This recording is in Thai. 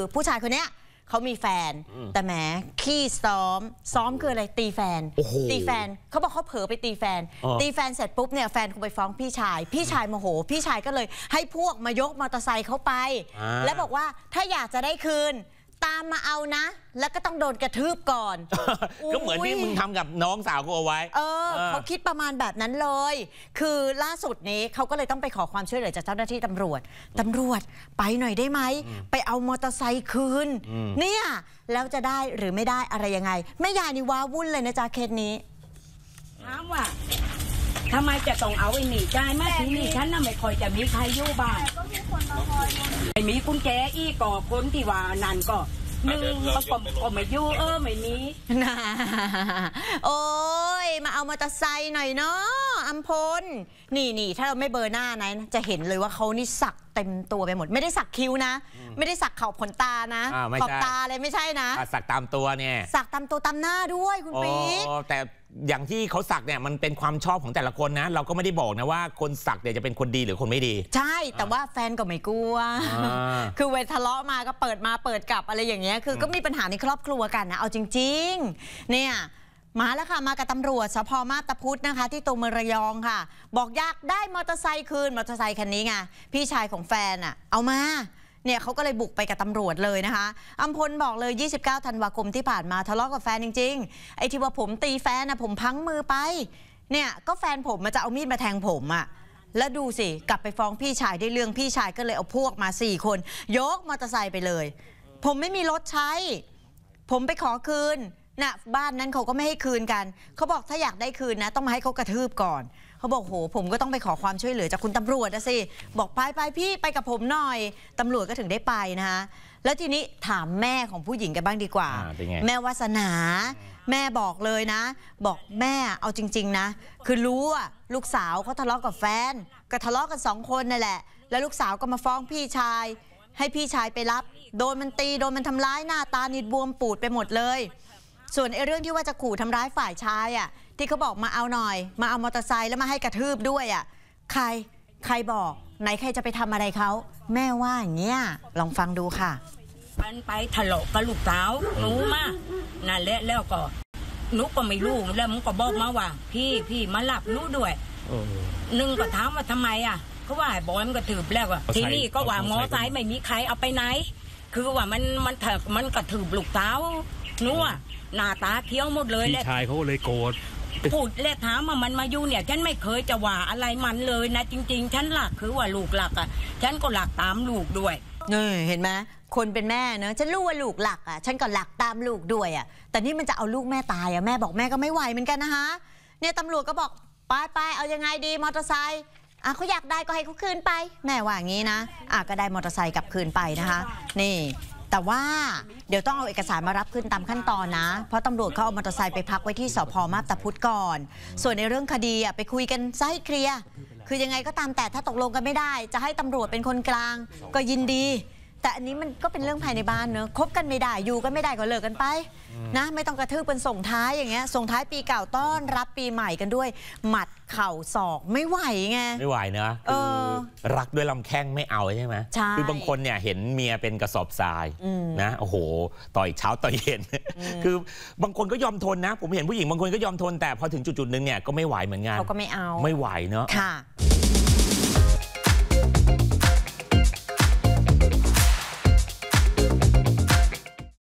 ผู้ชายคนเนี้ยเขามีแฟนแต่แหมขี้ซ้อมคืออะไรตีแฟนตีแฟนเขาบอกเขาเผลอไปตีแฟนเสร็จปุ๊บเนี่ยแฟนคงไปฟ้องพี่ชายโมโหพี่ชายก็เลยให้พวกมายกมอเตอร์ไซค์เขาไปแล้วบอกว่าถ้าอยากจะได้คืนตามมาเอานะแล้วก็ต้องโดนกระทืบก่อนก็เหมือนที่มึงทำกับน้องสาวกูเอาไว้เขาคิดประมาณแบบนั้นเลยคือล่าสุดนี้เขาก็เลยต้องไปขอความช่วยเหลือจากเจ้าหน้าที่ตำรวจไปหน่อยได้ไหมไปเอามอเตอร์ไซค์คืนเนี่ยแล้วจะได้หรือไม่ได้อะไรยังไงแม่ยายนี่ว้าวุ่นเลยนะจ๊ะเคสนี้ถามว่าทำไมจะต้องเอาไอ้หนีใจแม่ที่นี่ฉันน่ะไม่ค่อยจะมีใครอยู่บ้านไม่มีกุญแจอีกก่อคนที่ว่านั่นก็ก็ไม่อยู่ไม่มีนะโอ้ยมาเอามอเตอร์ไซค์หน่อยเนาะอัมพลนี่ถ้าเราไม่เบอร์หน้านะจะเห็นเลยว่าเขานี่สักเต็มตัวไปหมดไม่ได้สักคิ้วนะไม่ได้สักเข่าขนตานะขอบตาเลยไม่ใช่นะสักตามตัวเนี่ยสักตามตัวตามหน้าด้วยคุณปี๊กแต่อย่างที่เขาสักเนี่ยมันเป็นความชอบของแต่ละคนนะเราก็ไม่ได้บอกนะว่าคนสักเนี่ยจะเป็นคนดีหรือคนไม่ดีใช่แต่ว่าแฟนก็ไม่กลัวคือเวลาทะเลาะมาก็เปิดกลับอะไรอย่างเงี้ยคือก็มีปัญหาในครอบครัวกันนะเอาจริงๆเนี่ยมาแล้วค่ะมากับตำรวจสภ.มาบตาพุธนะคะที่ตัวเมืองระยองค่ะบอกอยากได้มอเตอร์ไซค์คืนมอเตอร์ไซค์คันนี้ไงพี่ชายของแฟนเอามาเนี่ยเขาก็เลยบุกไปกับตำรวจเลยนะคะอัมพลบอกเลย29 ธันวาคมที่ผ่านมาทะเลาะกับแฟนจริงๆไอ้ที่ว่าผมตีแฟนผมพังมือไปเนี่ยก็แฟนผมมันจะเอามีดมาแทงผมแล้วดูสิกลับไปฟ้องพี่ชายได้เรื่องพี่ชายก็เลยเอาพวกมา4 คนยกมอเตอร์ไซค์ไปเลยผมไม่มีรถใช้ผมไปขอคืนนะบ้านนั้นเขาก็ไม่ให้คืนกันเขาบอกถ้าอยากได้คืนนะต้องมาให้เขากระทืบก่อนเขาบอกโหผมก็ต้องไปขอความช่วยเหลือจากคุณตำรวจนะสิบอกไปพี่ไปกับผมหน่อยตำรวจก็ถึงได้ไปนะคะแล้วทีนี้ถามแม่ของผู้หญิงกันบ้างดีกว่าแม่วาสนาแม่บอกเลยนะบอกแม่เอาจริงๆนะคือรู้ลูกสาวเขาทะเลาะกับแฟนก็ทะเลาะกัน2 คนนั่นแหละแล้วลูกสาวก็มาฟ้องพี่ชายให้พี่ชายไปรับโดนมันตีโดนมันทำร้ายหน้าตานิดบวมปูดไปหมดเลยส่วนเรื่องที่ว่าจะขู่ทำร้ายฝ่ายชายที่เขาบอกมาเอาหน่อยมาเอามอเตอร์ไซค์แล้วมาให้กระทืบด้วยใครบอกไหนใครจะไปทำอะไรเขาแม่ว่าอย่างเงี้ยลองฟังดูค่ะมันไปทะเลาะกับลูกสาวหนูมานั่นแหละแล้วก็หนูก็ไม่รู้แล้วมันก็บอกมาว่าพี่มาหลับหนูด้วยนึงก็ถามว่าทำไมเขาว่าบอยมันก็ถือแล้วทีนี้ก็ว่ามอไซค์ไม่มีใครเอาไปไหนคือว่ามันกระถือลูกสาวหนูหน้าตาเขียวหมดเลยพี่ชายเขาเลยโกรธพูดและถามว่ามันมาอยู่เนี่ยฉันไม่เคยจะว่าอะไรมันเลยนะจริงๆฉันหลักคือว่าลูกหลักฉันก็หลักตามลูกด้วยเห็นไหมคนเป็นแม่เนอะฉันรู้ว่าลูกหลักฉันก็หลักตามลูกด้วยแต่นี่มันจะเอาลูกแม่ตายแม่บอกแม่ก็ไม่ไหวเหมือนกันนะคะเนี่ยตำรวจก็บอกไปเอายังไงดีมอเตอร์ไซค์เขาอยากได้ก็ให้เขาคืนไปแม่ว่าอย่างนี้นะก็ได้มอเตอร์ไซค์กลับคืนไปนะคะนี่แต่ว่าเดี๋ยวต้องเอาเอกสารมารับคืนตามขั้นตอนนะเพราะตำรวจเขาเอามอเตอร์ไซค์ไปพักไว้ที่สภ.มาบตาพุธก่อนส่วนในเรื่องคดีไปคุยกันซะให้เคลียร์คือยังไงก็ตามแต่ถ้าตกลงกันไม่ได้จะให้ตำรวจเป็นคนกลางก็ยินดีแต่อันนี้มันก็เป็นเรื่องภายในบ้านเนอะคบกันไม่ได้อยู่กันไม่ได้ก็เลิกกันไปนะไม่ต้องกระทืบเป็นส่งท้ายอย่างเงี้ยส่งท้ายปีเก่าต้อนรับปีใหม่กันด้วยหมัดเข่าศอกไม่ไหวไงไม่ไหวเนอะคือรักด้วยลำแข้งไม่เอาใช่ไหมคือบางคนเนี่ยเห็นเมียเป็นกระสอบทรายนะโอ้โหต่อยเช้าต่อยเย็นคือบางคนก็ยอมทนนะผมเห็นผู้หญิงบางคนก็ยอมทนแต่พอถึงจุดๆนึงเนี่ยก็ไม่ไหวเหมือนกันเขาก็ไม่เอาไม่ไหวเนอะค่ะ